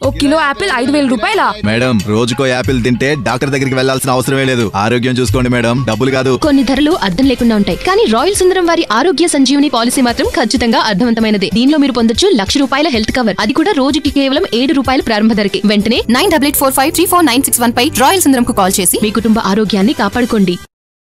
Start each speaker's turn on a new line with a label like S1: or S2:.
S1: ఒక kilo Apple 5,000 రూపాయల?
S2: Madam, రోజుకో యాపిల్ తింటే డాక్టర్ దగ్గరికి వెళ్లాల్సిన అవసరమే లేదు. ఆరోగ్యం చూసుకోండి మేడం, డబ్బులు కాదు.
S3: కొన్ని ధరలు అర్థం లేకుండా ఉంటాయి, కానీ రాయల్ సుందరం వారి ఆరోగ్య సంజీవని పాలసీ మాత్రం ఖచ్చితంగా అర్థవంతమైనది. దీనిలో మీరు పొందొచ్చు ₹1,00,000 హెల్త్ కవర్, అది కూడా రోజుకి కేవలం ₹7 ప్రారంభ ధరకి. వెంటనే 9845349661 పై రాయల్ సుందరం కు కాల్ చేసి మీ కుటుంబ ఆరోగ్యాన్ని కాపాడుకోండి.